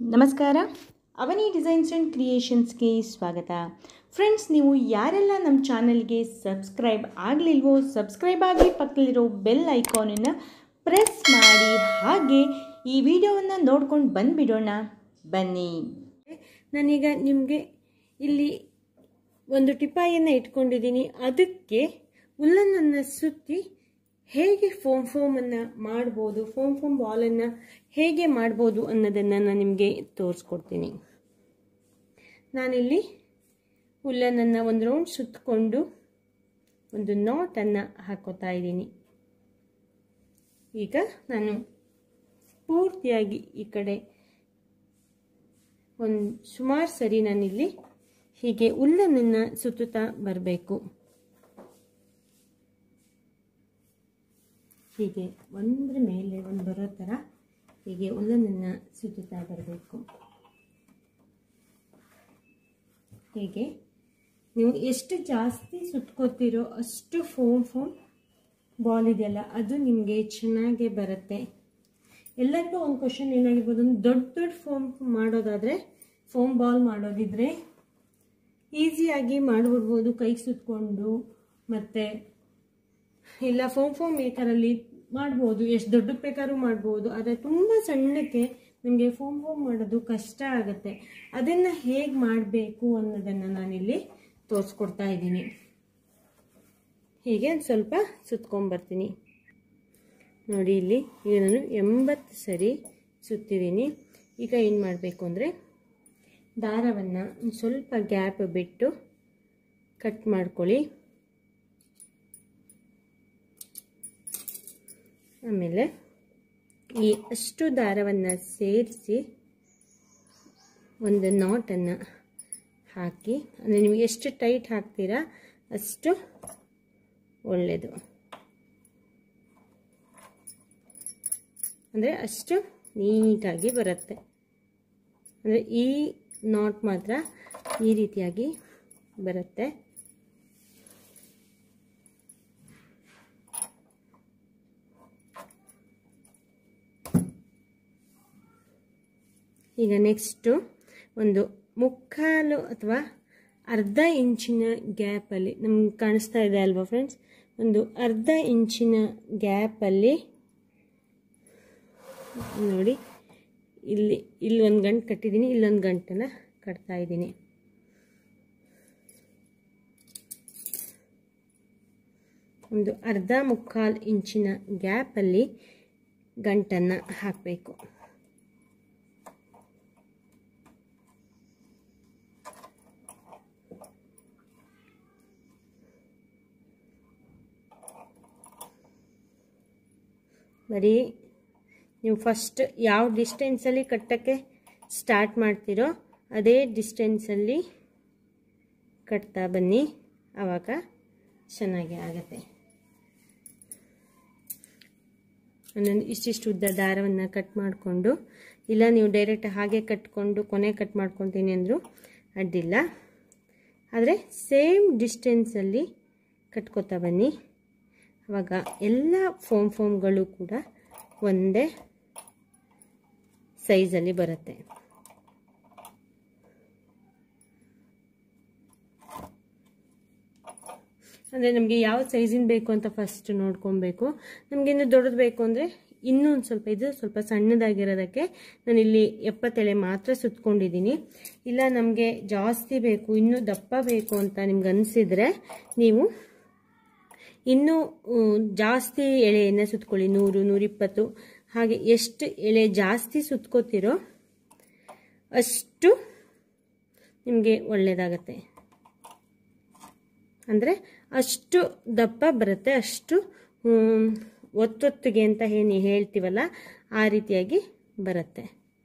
ನಮಸ್ಕಾರ ಅವನಿ designs and ಕ್ರಿಯೇಷನ್ಸ್ಗೆ ಸ್ವಾಗತ. Friends, ನೀವು ಯಾರೆಲ್ಲ ನಮ್ಮ ಚಾನಲ್ಗೆ ಸಬ್ಸ್ಕ್ರೈಬ್ ಆಗಲಿಲ್ವೋ ಸಬ್ಸ್ಕ್ರೈಬ್ ಆಗಿ ಪಕ್ಕದಲ್ಲಿರೋ ಬೆಲ್ ಐಕಾನನ್ನು ಪ್ರೆಸ್ ಮಾಡಿ. ಹಾಗೆ ಈ ವಿಡಿಯೋವನ್ನು ನೋಡ್ಕೊಂಡು ಬಂದುಬಿಡೋಣ ಬನ್ನಿ. ನಾನೀಗ ನಿಮಗೆ ಇಲ್ಲಿ ಒಂದು ಟಿಪಾಯಿಯನ್ನು ಇಟ್ಕೊಂಡಿದ್ದೀನಿ. ಅದಕ್ಕೆ ಉಲ್ಲನನ್ನು ಸುತ್ತಿ ಹೇಗೆ ಫೋಮನ್ನು ಮಾಡ್ಬೋದು, ಫೋಮ್ ಬಾಲನ್ನು ಹೇಗೆ ಮಾಡ್ಬೋದು ಅನ್ನೋದನ್ನು ನಾನು ನಿಮಗೆ ತೋರಿಸ್ಕೊಡ್ತೀನಿ. ನಾನಿಲ್ಲಿ ಉಲ್ಲನನ್ನು ಒಂದು ರೌಂಡ್ ಸುತ್ತಕೊಂಡು ಒಂದು ನಾಟನ್ನು ಹಾಕೋತಾ ಇದ್ದೀನಿ. ಈಗ ನಾನು ಪೂರ್ತಿಯಾಗಿ ಈ ಕಡೆ ಒಂದು ಸುಮಾರು ಸರಿ ನಾನಿಲ್ಲಿ ಹೀಗೆ ಉಲ್ಲನನ್ನು ಸುತ್ತುತ್ತಾ ಬರಬೇಕು. ಹೀಗೆ ಒಂದರ ಮೇಲೆ ಒಂದು ಬರೋ ಥರ ಹೀಗೆ ಉಲ್ಲನನ್ನು ಸುತ್ತುತ್ತಾ ಬರಬೇಕು. ಹೀಗೆ ನೀವು ಎಷ್ಟು ಜಾಸ್ತಿ ಸುತ್ಕೋತೀರೋ ಅಷ್ಟು ಫೋಮ್ ಬಾಲ್ ಇದೆಯಲ್ಲ ಅದು ನಿಮಗೆ ಚೆನ್ನಾಗೇ ಬರುತ್ತೆ. ಎಲ್ಲರಿಗೂ ಒಂದು ಕ್ವಶನ್ ಏನಾಗಿರ್ಬೋದು, ಒಂದು ದೊಡ್ಡ ಫೋಮ್ ಮಾಡೋದಾದರೆ, ಫೋಮ್ ಬಾಲ್ ಮಾಡೋದಿದ್ರೆ ಈಸಿಯಾಗಿ ಮಾಡಿಬಿಡ್ಬೋದು ಕೈಗೆ ಸುತ್ತಕೊಂಡು. ಮತ್ತು ಇಲ್ಲ ಫೋಮ್ ಮೇಕರಲ್ಲಿ ಮಾಡ್ಬೋದು, ಎಷ್ಟು ದೊಡ್ಡಕ್ಕೆ ಬೇಕಾದ್ರೂ ಮಾಡ್ಬೋದು. ಆದರೆ ತುಂಬ ಸಣ್ಣಕ್ಕೆ ನಮಗೆ ಫೋಮ್ ಮಾಡೋದು ಕಷ್ಟ ಆಗುತ್ತೆ. ಅದನ್ನು ಹೇಗೆ ಮಾಡಬೇಕು ಅನ್ನೋದನ್ನು ನಾನಿಲ್ಲಿ ತೋರಿಸ್ಕೊಡ್ತಾ ಇದ್ದೀನಿ. ಹೀಗೆ ಒಂದು ಸ್ವಲ್ಪ ಸುತ್ಕೊಂಡ್ಬರ್ತೀನಿ ನೋಡಿ. ಇಲ್ಲಿ ಈಗ ನಾನು 80 ಸರಿ ಸುತ್ತಿದ್ದೀನಿ. ಈಗ ಏನು ಮಾಡಬೇಕು ಅಂದರೆ ದಾರವನ್ನು ಒಂದು ಸ್ವಲ್ಪ ಗ್ಯಾಪ್ ಬಿಟ್ಟು ಕಟ್ ಮಾಡ್ಕೊಳ್ಳಿ. ಆಮೇಲೆ ಈ ಅಷ್ಟು ದಾರವನ್ನು ಸೇರಿಸಿ ಒಂದು ನಾಟನ್ನು ಹಾಕಿ, ಅಂದರೆ ನಿಮಗೆ ಎಷ್ಟು ಟೈಟ್ ಹಾಕ್ತೀರಾ ಅಷ್ಟು ಒಳ್ಳೆಯದು. ಅಂದರೆ ಅಷ್ಟು ನೀಟಾಗಿ ಬರುತ್ತೆ. ಅಂದರೆ ಈ ನಾಟ್ ಮಾತ್ರ ಈ ರೀತಿಯಾಗಿ ಬರುತ್ತೆ. ಈಗ ನೆಕ್ಸ್ಟು ಒಂದು 3/4 ಅಥವಾ ಅರ್ಧ ಇಂಚಿನ ಗ್ಯಾಪಲ್ಲಿ ನಮ್ಗೆ ಕಾಣಿಸ್ತಾ ಇದೆ ಅಲ್ವಾ ಫ್ರೆಂಡ್ಸ್, ಒಂದು ಅರ್ಧ ಇಂಚಿನ ಗ್ಯಾಪಲ್ಲಿ ನೋಡಿ, ಇಲ್ಲಿ ಒಂದು ಗಂಟು ಕಟ್ಟಿದ್ದೀನಿ, ಇಲ್ಲೊಂದು ಗಂಟನ್ನು ಕಟ್ತಾ ಇದ್ದೀನಿ. ಒಂದು ಅರ್ಧ 3/4 ಇಂಚಿನ ಗ್ಯಾಪಲ್ಲಿ ಗಂಟನ್ನು ಹಾಕಬೇಕು. ಬರೀ ನೀವು ಫಸ್ಟ್ ಯಾವ ಡಿಸ್ಟೆನ್ಸಲ್ಲಿ ಕಟ್ಟೋಕ್ಕೆ ಸ್ಟಾರ್ಟ್ ಮಾಡ್ತೀರೋ ಅದೇ ಡಿಸ್ಟೆನ್ಸಲ್ಲಿ ಕಟ್ತಾ ಬನ್ನಿ, ಆವಾಗ ಚೆನ್ನಾಗಿ ಆಗುತ್ತೆ. ಒಂದೊಂದು ಇಷ್ಟಿಷ್ಟು ಉದ್ದ ದಾರವನ್ನು ಕಟ್ ಮಾಡಿಕೊಂಡು, ಇಲ್ಲ ನೀವು ಡೈರೆಕ್ಟ್ ಹಾಗೆ ಕಟ್ಕೊಂಡು ಕೊನೆ ಕಟ್ ಮಾಡ್ಕೊತೀನಿ ಅಂದರೂ ಅಡ್ಡಿಲ್ಲ. ಆದರೆ ಸೇಮ್ ಡಿಸ್ಟೆನ್ಸಲ್ಲಿ ಕಟ್ಕೋತಾ ಬನ್ನಿ, ಆವಾಗ ಎಲ್ಲ ಫೋಮ್ಗಳು ಕೂಡ ಒಂದೇ ಸೈಜಲ್ಲಿ ಬರುತ್ತೆ. ಅಂದರೆ ನಮಗೆ ಯಾವ ಸೈಜಿನ ಬೇಕು ಅಂತ ಫಸ್ಟ್ ನೋಡ್ಕೊಬೇಕು. ನಮಗೆ ಇನ್ನು ದೊಡ್ಡದು ಬೇಕು ಅಂದರೆ ಇನ್ನೂ ಒಂದು ಸ್ವಲ್ಪ, ಇದು ಸ್ವಲ್ಪ ಸಣ್ಣದಾಗಿರೋದಕ್ಕೆ ನಾನಿಲ್ಲಿ 70 ಎಳೆ ಮಾತ್ರ ಸುತ್ಕೊಂಡಿದ್ದೀನಿ. ಇಲ್ಲ ನಮಗೆ ಜಾಸ್ತಿ ಬೇಕು, ಇನ್ನೂ ದಪ್ಪ ಬೇಕು ಅಂತ ನಿಮ್ಗೆ ಅನಿಸಿದರೆ ನೀವು ಇನ್ನೂ ಜಾಸ್ತಿ ಎಳೆಯನ್ನು ಸುತ್ಕೊಳ್ಳಿ. 100, 120 ಹಾಗೆ ಎಷ್ಟು ಎಳೆ ಜಾಸ್ತಿ ಸುತ್ಕೋತಿರೋ ಅಷ್ಟು ನಿಮಗೆ ಒಳ್ಳೆಯದಾಗತ್ತೆ. ಅಂದರೆ ಅಷ್ಟು ದಪ್ಪ ಬರುತ್ತೆ, ಅಷ್ಟು ಒತ್ತೊತ್ತಿಗೆ ಅಂತ ಹೇಳ್ತೀವಲ್ಲ ಆ ರೀತಿಯಾಗಿ ಬರುತ್ತೆ.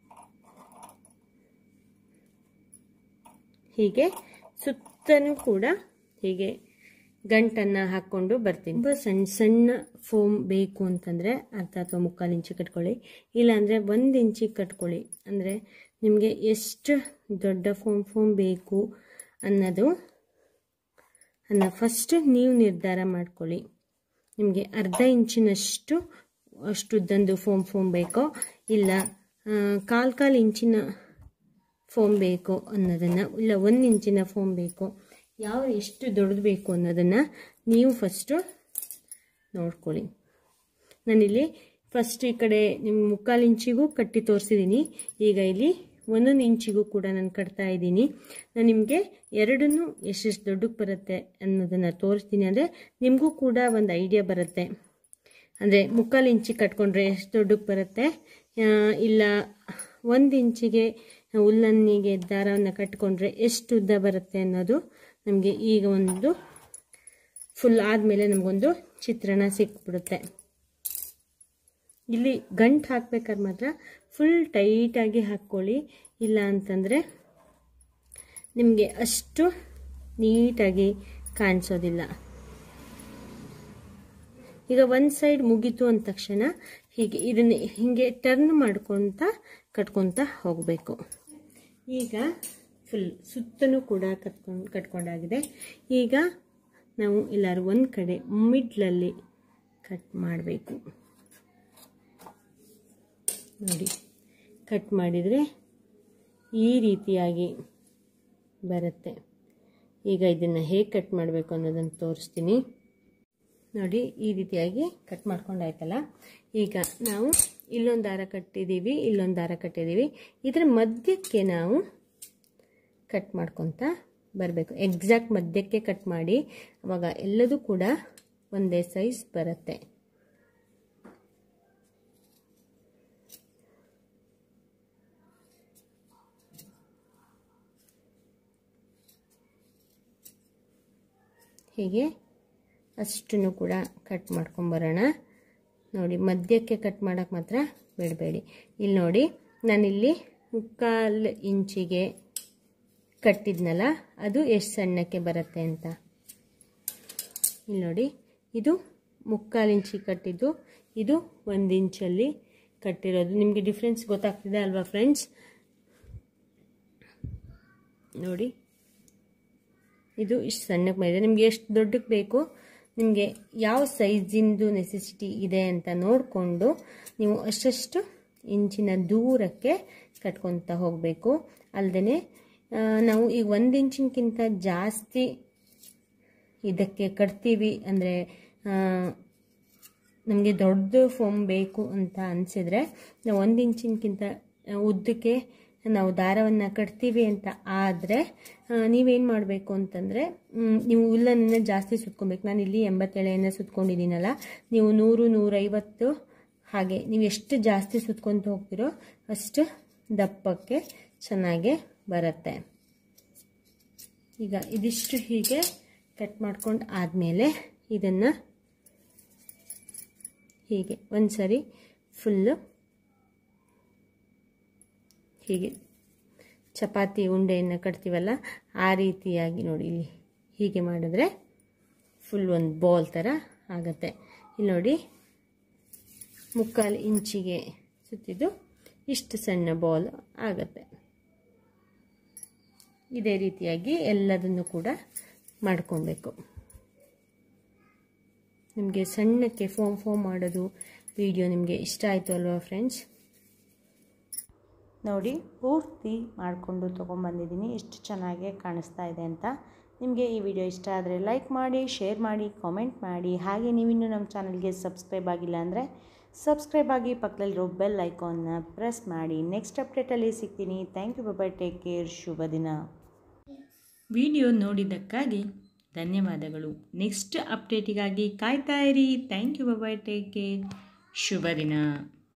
ಹೀಗೆ ಸುತ್ತನೂ ಕೂಡ ಹೀಗೆ ಗಂಟನ್ನು ಹಾಕ್ಕೊಂಡು ಬರ್ತೀನಿ. ಸಣ್ಣ ಸಣ್ಣ ಫೋಮ್ ಬೇಕು ಅಂತಂದರೆ ಅರ್ಧ ಅಥವಾ 3/4 ಇಂಚು ಕಟ್ಕೊಳ್ಳಿ, ಇಲ್ಲಾಂದರೆ 1 ಇಂಚಿಗೆ ಕಟ್ಕೊಳ್ಳಿ. ಅಂದರೆ ನಿಮಗೆ ಎಷ್ಟು ದೊಡ್ಡ ಫೋಮ್ ಬೇಕು ಅನ್ನೋದನ್ನು ಫಸ್ಟ್ ನೀವು ನಿರ್ಧಾರ ಮಾಡ್ಕೊಳ್ಳಿ. ನಿಮಗೆ ಅರ್ಧ ಇಂಚಿನಷ್ಟು ಅಷ್ಟುದ್ದಂದು ಫೋಮ್ ಬೇಕೋ, ಇಲ್ಲ ಕಾಲು ಇಂಚಿನ ಫೋಮ್ ಬೇಕು ಅನ್ನೋದನ್ನು, ಇಲ್ಲ 1 ಇಂಚಿನ ಫೋಮ್ ಬೇಕು, ಎಷ್ಟು ದೊಡ್ಡದು ಬೇಕು ಅನ್ನೋದನ್ನು ನೀವು ಫಸ್ಟು ನೋಡ್ಕೊಳ್ಳಿ. ನಾನಿಲ್ಲಿ ಫಸ್ಟ್ ಈ ಕಡೆ ನಿಮ್ಮ 3/4 ಇಂಚಿಗೂ ಕಟ್ಟಿ ತೋರಿಸಿದ್ದೀನಿ. ಈಗ ಇಲ್ಲಿ 1 ಇಂಚಿಗೂ ಕೂಡ ನಾನು ಕಟ್ತಾ ಇದ್ದೀನಿ. ನಾನು ನಿಮಗೆ ಎರಡನ್ನೂ ಎಷ್ಟೆಷ್ಟು ದೊಡ್ಡಕ್ಕೆ ಬರುತ್ತೆ ಅನ್ನೋದನ್ನು ತೋರಿಸ್ತೀನಿ. ಅಂದರೆ ನಿಮಗೂ ಕೂಡ ಒಂದು ಐಡಿಯಾ ಬರುತ್ತೆ. ಅಂದರೆ 3/4 ಇಂಚಿಗೆ ಕಟ್ಕೊಂಡ್ರೆ ಎಷ್ಟು ದೊಡ್ಡಕ್ಕೆ ಬರುತ್ತೆ, ಇಲ್ಲ 1 ಇಂಚಿಗೆ ಉಲ್ಲನ್ನಿಗೆ ದಾರವನ್ನು ಕಟ್ಕೊಂಡ್ರೆ ಎಷ್ಟು ಉದ್ದ ಬರುತ್ತೆ ಅನ್ನೋದು ನಮಗೆ ಈಗ ಒಂದು ಫುಲ್ ಆದಮೇಲೆ ನಮಗೊಂದು ಚಿತ್ರಣ ಸಿಕ್ಬಿಡುತ್ತೆ. ಇಲ್ಲಿ ಗಂಟು ಹಾಕ್ಬೇಕಾದ್ರೆ ಮಾತ್ರ ಫುಲ್ ಟೈಟಾಗಿ ಹಾಕ್ಕೊಳ್ಳಿ, ಇಲ್ಲ ಅಂತಂದರೆ ನಿಮಗೆ ಅಷ್ಟು ನೀಟಾಗಿ ಕಾಣಿಸೋದಿಲ್ಲ. ಈಗ ಒಂದು ಸೈಡ್ ಮುಗೀತು ಅಂದ ತಕ್ಷಣ ಹೀಗೆ ಇದನ್ನು ಹೀಗೆ ಟರ್ನ್ ಮಾಡ್ಕೊತ ಕಟ್ಕೊತ ಹೋಗಬೇಕು. ಈಗ ಫುಲ್ ಸುತ್ತಲೂ ಕೂಡ ಕಟ್ಕೊಂಡಾಗಿದೆ. ಈಗ ನಾವು ಎಲ್ಲರೂ ಒಂದು ಕಡೆ ಮಿಡ್ಲಲ್ಲಿ ಕಟ್ ಮಾಡಬೇಕು. ನೋಡಿ, ಕಟ್ ಮಾಡಿದರೆ ಈ ರೀತಿಯಾಗಿ ಬರುತ್ತೆ. ಈಗ ಇದನ್ನು ಹೇಗೆ ಕಟ್ ಮಾಡಬೇಕು ಅನ್ನೋದನ್ನು ತೋರಿಸ್ತೀನಿ. ನೋಡಿ, ಈ ರೀತಿಯಾಗಿ ಕಟ್ ಮಾಡ್ಕೊಂಡಾಯ್ತಲ್ಲ. ಈಗ ನಾವು ಇಲ್ಲೊಂದು ದಾರ ಕಟ್ಟಿದ್ದೀವಿ, ಇಲ್ಲೊಂದು ದಾರ ಕಟ್ಟಿದ್ದೀವಿ. ಇದರ ಮಧ್ಯಕ್ಕೆ ನಾವು ಕಟ್ ಮಾಡ್ಕೊತ ಬರಬೇಕು. ಎಕ್ಸಾಕ್ಟ್ ಮಧ್ಯಕ್ಕೆ ಕಟ್ ಮಾಡಿ, ಆವಾಗ ಎಲ್ಲದೂ ಕೂಡ ಒಂದೇ ಸೈಜ್ ಬರುತ್ತೆ. ಹೀಗೆ ಅಷ್ಟನ್ನು ಕೂಡ ಕಟ್ ಮಾಡ್ಕೊಂಬರೋಣ. ನೋಡಿ, ಮಧ್ಯಕ್ಕೆ ಕಟ್ ಮಾಡೋಕ್ಕೆ ಮಾತ್ರ ಬಿಡಬೇಡಿ. ಇಲ್ಲಿ ನೋಡಿ, ನಾನಿಲ್ಲಿ 3/4 ಇಂಚಿಗೆ ಕಟ್ಟಿದ್ನಲ್ಲ, ಅದು ಎಷ್ಟು ಸಣ್ಣಕ್ಕೆ ಬರುತ್ತೆ ಅಂತ. ಇಲ್ಲಿ ನೋಡಿ, ಇದು 3/4 ಇಂಚಿಗೆ ಕಟ್ಟಿದ್ದು, ಇದು 1 ಇಂಚಲ್ಲಿ ಕಟ್ಟಿರೋದು. ನಿಮಗೆ ಡಿಫ್ರೆನ್ಸ್ ಗೊತ್ತಾಗ್ತಿದೆ ಅಲ್ವಾ ಫ್ರೆಂಡ್ಸ್? ನೋಡಿ, ಇದು ಇಷ್ಟು ಸಣ್ಣಕ್ಕೆ ಬಂದಿದೆ. ನಿಮಗೆ ಎಷ್ಟು ದೊಡ್ಡಕ್ಕೆ ಬೇಕು, ನಿಮಗೆ ಯಾವ ಸೈಜಿಂದು ನೆಸೆಸಿಟಿ ಇದೆ ಅಂತ ನೋಡಿಕೊಂಡು ನೀವು ಅಷ್ಟು ಇಂಚಿನ ದೂರಕ್ಕೆ ಕಟ್ಕೊತ ಹೋಗಬೇಕು. ಅಲ್ಲದೆ ನಾವು ಈಗ 1 ಇಂಚಿನಕ್ಕಿಂತ ಜಾಸ್ತಿ ಇದಕ್ಕೆ ಕಟ್ತೀವಿ ಅಂದರೆ ನಮಗೆ ದೊಡ್ಡ ಫೋಮ್ ಬೇಕು ಅಂತ ಅನಿಸಿದರೆ ನಾವು 1 ಇಂಚಿನಕ್ಕಿಂತ ಉದ್ದಕ್ಕೆ ನಾವು ದಾರವನ್ನು ಕಟ್ತೀವಿ ಅಂತ ಆದರೆ ನೀವೇನು ಮಾಡಬೇಕು ಅಂತಂದರೆ, ನೀವು ಉಲ್ಲನ್ನು ಜಾಸ್ತಿ ಸುತ್ಕೊಬೇಕು. ನಾನು ಇಲ್ಲಿ 80 ಎಳೆಯನ್ನು ಸುತ್ಕೊಂಡಿದ್ದೀನಲ್ಲ, ನೀವು 100, 150 ಹಾಗೆ ನೀವು ಎಷ್ಟು ಜಾಸ್ತಿ ಸುತ್ಕೊತ ಹೋಗ್ತಿರೋ ಅಷ್ಟು ದಪ್ಪಕ್ಕೆ ಚೆನ್ನಾಗೆ ಬರುತ್ತೆ. ಈಗ ಇದಿಷ್ಟು ಹೀಗೆ ಕಟ್ ಮಾಡ್ಕೊಂಡು ಆದಮೇಲೆ ಇದನ್ನು ಹೀಗೆ ಒಂದು ಸರಿ ಫುಲ್ಲು ಹೀಗೆ ಚಪಾತಿ ಉಂಡೆಯನ್ನು ಕಟ್ತೀವಲ್ಲ ಆ ರೀತಿಯಾಗಿ ನೋಡಿ, ಇಲ್ಲಿ ಹೀಗೆ ಮಾಡಿದ್ರೆ ಫುಲ್ ಒಂದು ಬಾಲ್ ಥರ ಆಗುತ್ತೆ. ಇಲ್ಲಿ ನೋಡಿ, 3/4 ಇಂಚಿಗೆ ಸುತ್ತಿದ್ದು ಇಷ್ಟು ಸಣ್ಣ ಬಾಲ್ ಆಗುತ್ತೆ. ಇದೇ ರೀತಿಯಾಗಿ ಎಲ್ಲದನ್ನು ಕೂಡ ಮಾಡ್ಕೊಬೇಕು. ನಿಮಗೆ ಸಣ್ಣಕ್ಕೆ ಫೋಮ್ ಮಾಡೋದು ವಿಡಿಯೋ ನಿಮಗೆ ಇಷ್ಟ ಆಯಿತು ಅಲ್ವಾ ಫ್ರೆಂಡ್ಸ್? ನೋಡಿ, ಪೂರ್ತಿ ಮಾಡಿಕೊಂಡು ತೊಗೊಂಬಂದಿದ್ದೀನಿ, ಎಷ್ಟು ಚೆನ್ನಾಗಿ ಕಾಣಿಸ್ತಾ ಇದೆ ಅಂತ. ನಿಮಗೆ ಈ ವಿಡಿಯೋ ಇಷ್ಟ ಆದರೆ ಲೈಕ್ ಮಾಡಿ, ಶೇರ್ ಮಾಡಿ, ಕಾಮೆಂಟ್ ಮಾಡಿ. ಹಾಗೆ ನೀವಿನ್ನೂ ನಮ್ಮ ಚಾನಲ್ಗೆ ಸಬ್ಸ್ಕ್ರೈಬ್ ಆಗಿಲ್ಲ ಅಂದರೆ ಸಬ್ಸ್ಕ್ರೈಬ್ ಆಗಿ, ಪಕ್ಕದಲ್ಲಿರೋ ಬೆಲ್ ಐಕಾನ್ನ ಪ್ರೆಸ್ ಮಾಡಿ. ನೆಕ್ಸ್ಟ್ ಅಪ್ಡೇಟಲ್ಲಿ ಸಿಗ್ತೀನಿ. Thank you, bye, take care, ಶುಭ ದಿನ. ವಿಡಿಯೋ ನೋಡಿದ್ದಕ್ಕಾಗಿ ಧನ್ಯವಾದಗಳು. ನೆಕ್ಸ್ಟ್ ಅಪ್ಡೇಟಿಗಾಗಿ ಕಾಯ್ತಾ ಇರಿ. Thank you, bye, take care, ಶುಭ ದಿನ.